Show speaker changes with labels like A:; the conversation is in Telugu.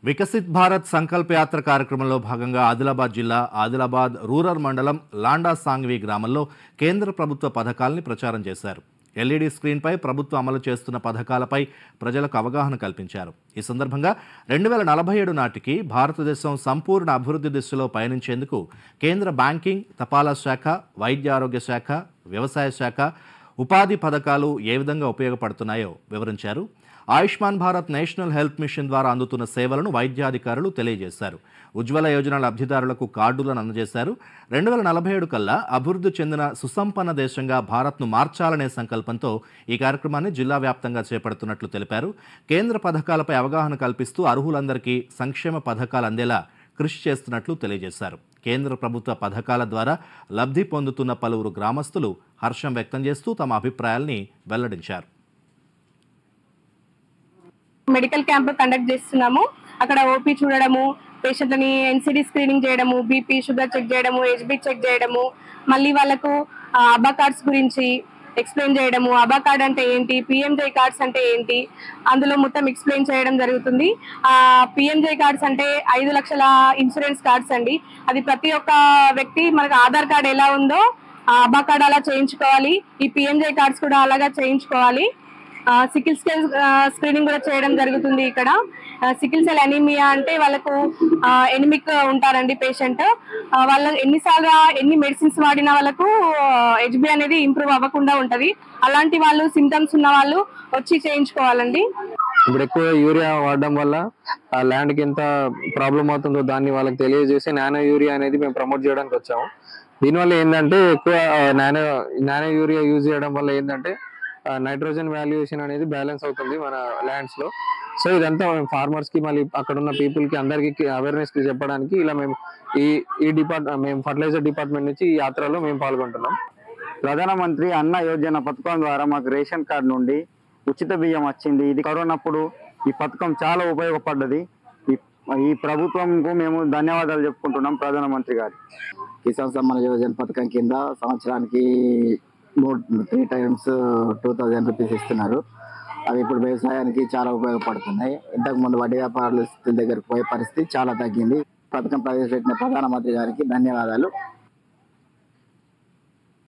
A: వికసిత్ భారత్ సంకల్ప యాత్ర కార్యక్రమంలో భాగంగా ఆదిలాబాద్ జిల్లా ఆదిలాబాద్ రూరల్ మండలం లాండా సాంగ్వి గ్రామంలో కేంద్ర ప్రభుత్వ పథకాల్ని ప్రచారం చేశారు. ఎల్ఈడి స్క్రీన్పై ప్రభుత్వం అమలు చేస్తున్న పథకాలపై ప్రజలకు అవగాహన కల్పించారు. ఈ సందర్భంగా 2047 నాటికి భారతదేశం సంపూర్ణ అభివృద్ధి దిశలో పయనించేందుకు కేంద్ర బ్యాంకింగ్, తపాలా శాఖ, వైద్య ఆరోగ్య శాఖ, వ్యవసాయ శాఖ, ఉపాధి పథకాలు ఏ విధంగా ఉపయోగపడుతున్నాయో వివరించారు. Ayushman Bharat national health mission ద్వారా అందుతున్న సేవలను వైద్యాధికారులు తెలియజేశారు. ఉజ్వల యోజన లబ్ధిదారులకు కార్డులను అందజేశారు. 2047 కల్లా అభివృద్ధి చెందిన సుసంపన్న దేశంగా భారత్ను మార్చాలనే సంకల్పంతో ఈ కార్యక్రమాన్ని జిల్లా వ్యాప్తంగా చేపడుతున్నట్లు తెలిపారు. కేంద్ర పథకాలపై అవగాహన కల్పిస్తూ అర్హులందరికీ సంక్షేమ పథకాలు అందేలా కృషి చేస్తున్నట్లు తెలియజేశారు. కేంద్ర ప్రభుత్వ పథకాల ద్వారా లబ్ధి పొందుతున్న పలువురు గ్రామస్తులు హర్షం వ్యక్తం చేస్తూ తమ అభిప్రాయాల్ని వెల్లడించారు.
B: మెడికల్ క్యాంప్ కండక్ట్ చేస్తున్నాము. అక్కడ ఓపీ చూడడము, పేషెంట్లని ఎన్సిడి స్క్రీనింగ్ చేయడము, బీపీ షుగర్ చెక్ చేయడము, హెచ్బి చెక్ చేయడము, మళ్ళీ వాళ్ళకు అబా కార్డ్స్ గురించి ఎక్స్ప్లెయిన్ చేయడము, అబా కార్డ్ అంటే ఏంటి, పిఎంజై కార్డ్స్ అంటే ఏంటి, అందులో మొత్తం ఎక్స్ప్లెయిన్ చేయడం జరుగుతుంది. పిఎంజై కార్డ్స్ అంటే 5 లక్షల ఇన్సూరెన్స్ కార్డ్స్ అండి. అది ప్రతి ఒక్క వ్యక్తి మనకు ఆధార్ కార్డ్ ఎలా ఉందో అబా కార్డ్ అలా చేయించుకోవాలి. ఈ పిఎంజై కార్డ్స్ కూడా అలాగా చేయించుకోవాలి. సికిల్ సెల్ స్క్రీనింగ్ కూడా చేయడం జరుగుతుంది. ఇక్కడ సికిల్ సెల్ అనీమియా అంటే వాళ్ళకు ఎనిమిక్ ఉంటారండి పేషెంట్. వాళ్ళ ఎన్ని మెడిసిన్స్ వాడినా వాళ్ళకు హెచ్బి అనేది ఇంప్రూవ్ అవ్వకుండా ఉంటది. అలాంటి వాళ్ళు సిమ్టమ్స్ ఉన్న వాళ్ళు వచ్చి చేయించుకోవాలండి.
C: ఇప్పుడు ఎక్కువ యూరియా వాడడం వల్ల ఆ ల్యాండ్ కి ఎంత ప్రాబ్లం అవుతుందో దాన్ని వాళ్ళకి తెలియజేసి నానో యూరియా అనేది మేము ప్రమోట్ చేయడానికి వచ్చాము. దీనివల్ల ఏంటంటే ఎక్కువ నానో యూరియా యూజ్ చేయడం వల్ల ఏంటంటే నైట్రోజన్ వాల్యుయేషన్ అనేది బ్యాలెన్స్ అవుతుంది మన ల్యాండ్స్ లో. సో ఇదంతా ఫార్మర్స్ కి మళ్ళీ అక్కడ ఉన్న పీపుల్ కి అందరికి అవేర్నెస్ కి చెప్పడానికి ఇలా మేము మేము ఫర్టిలైజర్ డిపార్ట్మెంట్ నుంచి ఈ యాత్రలో మేము పాల్గొంటున్నాం.
D: ప్రధానమంత్రి అన్న యోజన పథకం ద్వారా మాకు రేషన్ కార్డు నుండి ఉచిత బియ్యం వచ్చింది. ఇది కరోనాప్పుడు ఈ పథకం చాలా ఉపయోగపడ్డది. ఈ ప్రభుత్వంకు మేము ధన్యవాదాలు చెప్పుకుంటున్నాం ప్రధానమంత్రి గారు.
E: కిసాన్ సమ్మాన్ యోజన పథకం కింద సంవత్సరానికి 3 times 2000 రూపీస్ ఇస్తున్నారు. అవి ఇప్పుడు వ్యవసాయానికి చాలా ఉపయోగపడుతున్నాయి. ఇంతకుముందు వడ్డీ వ్యాపారుల దగ్గరకు పోయే పరిస్థితి చాలా తగ్గింది. పథకం ప్రవేశపెట్టిన ప్రధానమంత్రి గారికి ధన్యవాదాలు.